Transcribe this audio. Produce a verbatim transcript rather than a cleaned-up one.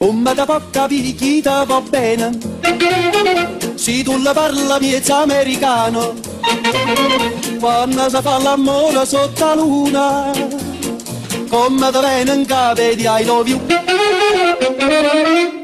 come da può capire chi ti va bene, se tu la parla miezza americano, quando si fa l'amore sotto la luna, come ti viene in capo di I love you.